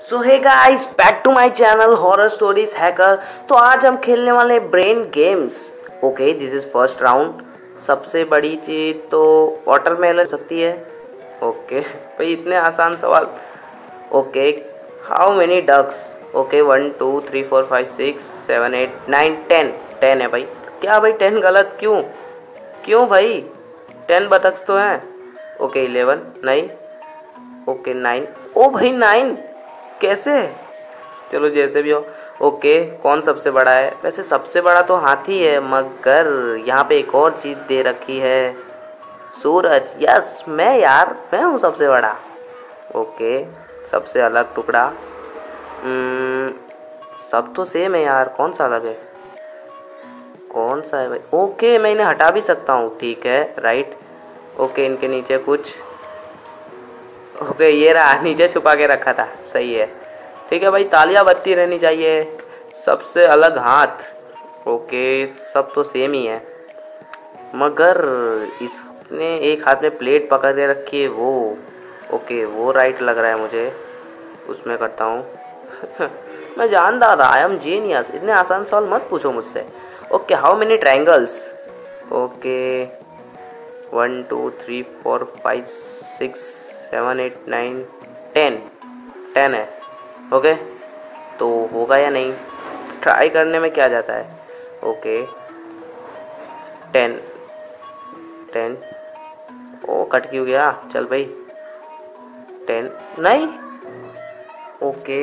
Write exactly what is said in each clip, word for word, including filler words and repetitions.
So hey guys, back to my channel horror stories hacker. तो आज हम खेलने वाले brain games. Okay, this is first round. सबसे बड़ी चीज तो वाटरमेलन सकती है। ओके भाई, इतने आसान सवाल। Okay, how many ducks? Okay, one two three four five six seven eight nine ten. Ten है भाई। क्या भाई, टेन गलत क्यों? क्यों भाई, टेन बतख तो हैं। ओके, इलेवन नहीं। Okay, nine. ओ भाई, नाइन कैसे? चलो जैसे भी हो। ओके, कौन सबसे बड़ा है? वैसे सबसे बड़ा तो हाथी है, मगर यहाँ पे एक और चीज दे रखी है, सूरज। यस, मैं यार, मैं हूँ सबसे बड़ा। ओके, सबसे अलग टुकड़ा। hmm, सब तो सेम है यार, कौन सा अलग है? कौन सा है भाई? ओके, मैं इन्हें हटा भी सकता हूँ, ठीक है, राइट। ओके, इनके नीचे कुछ। ओके, ये रहा, नीचे छुपा के रखा था, सही है। ठीक है भाई, तालियां बजती रहनी चाहिए। सबसे अलग हाथ। ओके, सब तो सेम ही है, मगर इसने एक हाथ में प्लेट पकड़ के रखी है, वो। ओके, वो राइट लग रहा है मुझे, उसमें करता हूँ। मैं जानता था, आई एम जीनियस। इतने आसान सवाल मत पूछो मुझसे। Okay, how many triangles? Okay, one two three four five six seven eight nine ten. Ten है। ओके, तो होगा या नहीं, ट्राई करने में क्या जाता है। Okay, ten. Ten. Oh, cut क्यों गया? चल भाई, टेन नहीं। ओके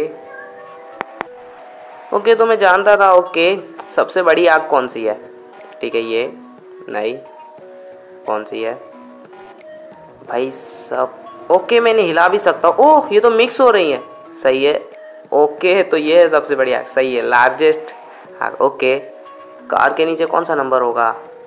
ओके, तो मैं जानता था। ओके, सबसे बड़ी आग कौन सी है? ठीक है, ये नहीं। कौन सी है भाई सब? ओके, मैंने हिला भी सकता हूँ। ओह, ये तो मिक्स हो रही है, सही है। ओके, तो ये है सबसे बड़ी आग, सही है, लार्जेस्ट आग। ओके, कार के नीचे कौन सा नंबर होगा?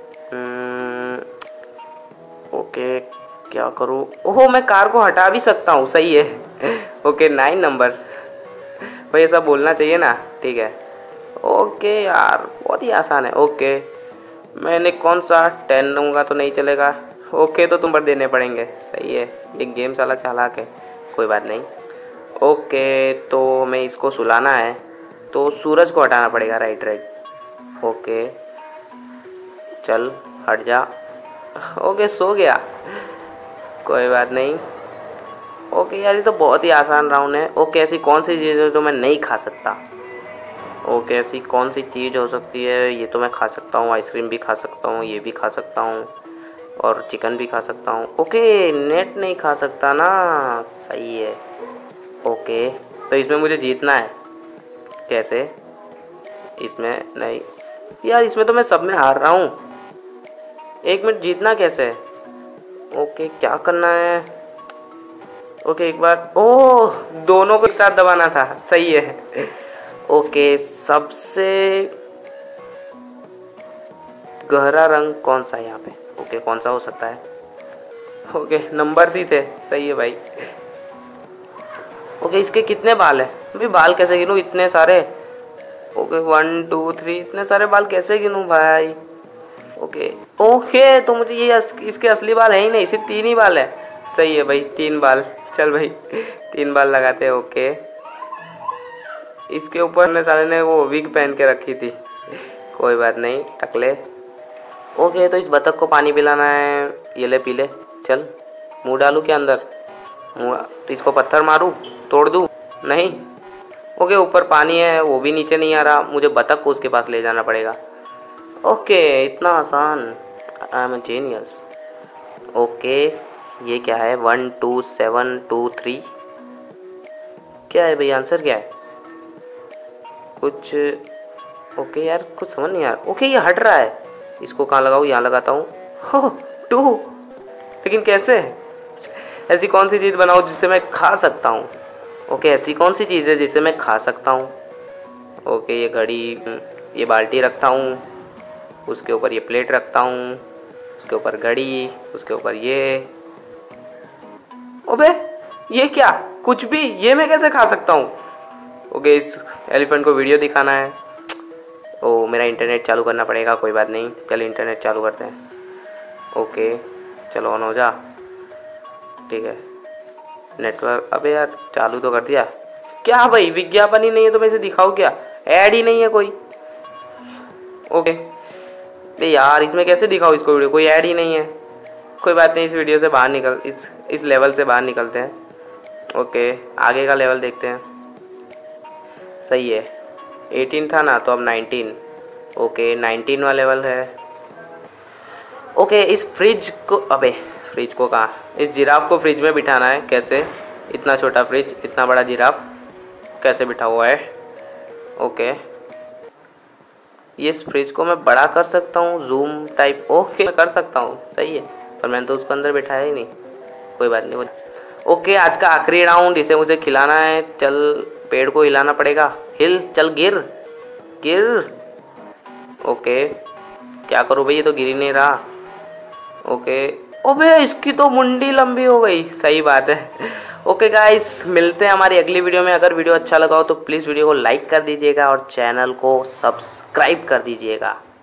ओके, क्या करूँ? ओह, मैं कार को हटा भी सकता हूँ, सही है। Okay, nine number. भाई ऐसा बोलना चाहिए ना, ठीक है। ओके यार, बहुत ही आसान है। ओके, मैंने कौन सा टेन लूँगा तो नहीं चलेगा। ओके, तो तुम पर देने पड़ेंगे, सही है। ये गेम साला चालाक है, कोई बात नहीं। ओके, तो हमें इसको सुलाना है, तो सूरज को हटाना पड़ेगा, राइट राइट। ओके, चल हट जा। ओके, सो गया, कोई बात नहीं। ओके यार, ये तो बहुत ही आसान राउंड है। ओके, ऐसी कौन सी चीज़ है जो मैं नहीं खा सकता? ओके, ऐसी कौन सी चीज़ हो सकती है? ये तो मैं खा सकता हूँ, आइसक्रीम भी खा सकता हूँ, ये भी खा सकता हूँ, और चिकन भी खा सकता हूँ। ओके, नेट नहीं खा सकता ना, सही है। ओके, तो इसमें मुझे जीतना है, कैसे? इसमें नहीं यार, इसमें तो मैं सब में हार रहा हूँ। एक मिनट, जीतना कैसे? ओके, क्या करना है? ओके, एक बार। ओह, दोनों को एक साथ दबाना था, सही है। ओके, सबसे गहरा रंग कौन सा है यहाँ पे? ओके, कौन सा हो सकता है? ओके, नंबर सी थे, सही है भाई। ओके, इसके कितने बाल है? भाई बाल कैसे गिनूँ, इतने सारे? ओके, वन टू थ्री, इतने सारे बाल कैसे गिनूँ भाई? ओके ओके, तो मुझे ये अस, इसके असली बाल है ही नहीं, सिर्फ तीन ही बाल है, सही है भाई, तीन बाल। चल भाई, तीन बाल लगाते हैं। ओके, इसके ऊपर ने साले ने वो विग पहन के रखी थी, कोई बात नहीं, टकले। ओके, तो इस बतख को पानी पिलाना है, ये ले पी ले। चल, मुँह डालूँ क्या अंदर? मुँह तो इसको पत्थर मारूँ, तोड़ दूँ? नहीं। ओके, ऊपर पानी है, वो भी नीचे नहीं आ रहा, मुझे बतख को उसके पास ले जाना पड़ेगा। ओके, इतना आसान, I am a genius. Okay, ये क्या है? One two seven two three, क्या है भाई, आंसर क्या है? कुछ। ओके यार, कुछ समझ नहीं आ रहा। ओके, ये हट रहा है, इसको कहाँ लगाऊँ? यहाँ लगाता हूँ। हो, टू, लेकिन कैसे? ऐसी कौन सी चीज़ बनाऊँ जिससे मैं खा सकता हूँ? ओके, ऐसी कौन सी चीज़ है जिसे मैं खा सकता हूँ? ओके, ये घड़ी, ये बाल्टी रखता हूँ, उसके ऊपर ये प्लेट रखता हूँ, उसके ऊपर घड़ी, उसके ऊपर ये। ओबे, ये क्या? कुछ भी, ये मैं कैसे खा सकता हूँ? ओके, इस एलिफेंट को वीडियो दिखाना है। ओ, मेरा इंटरनेट चालू करना पड़ेगा, कोई बात नहीं, चल इंटरनेट चालू करते हैं। ओके, चलो ऑन हो जा, ठीक है। नेटवर्क, अबे यार, चालू तो कर दिया। क्या भाई, विज्ञापन ही नहीं है तो मैं इसे दिखाऊँ क्या? ऐड ही नहीं है कोई। ओके बे यार, इसमें कैसे दिखाऊँ इसको वीडियो, कोई ऐड ही नहीं है। कोई बात नहीं, इस वीडियो से बाहर निकल इस इस लेवल से बाहर निकलते हैं। ओके आगे का लेवल देखते हैं। सही है, अठारह था ना, तो अब उन्नीस। ओके उन्नीस वाला लेवल है। ओके इस फ्रिज को, अबे फ्रिज को कहाँ, इस जिराफ को फ्रिज में बिठाना है। कैसे? इतना छोटा फ्रिज, इतना बड़ा जिराफ कैसे बिठा हुआ है? ओके ये इस फ्रिज को मैं बड़ा कर सकता हूँ, जूम टाइप। ओके मैं कर सकता हूँ, सही है, पर मैंने तो उसको अंदर बिठाया ही नहीं। कोई बात नहीं। ओके आज का आखिरी राउंड, इसे मुझे खिलाना है। चल पेड़ को हिलाना पड़ेगा, हिल, चल गिर गिर। ओके क्या करूँ भाई, ये तो गिर ही नहीं रहा। ओके ओबे इसकी तो मुंडी लंबी हो गई, सही बात है। ओके गाइस, मिलते हैं हमारी अगली वीडियो में। अगर वीडियो अच्छा लगा हो तो प्लीज़ वीडियो को लाइक कर दीजिएगा और चैनल को सब्सक्राइब कर दीजिएगा।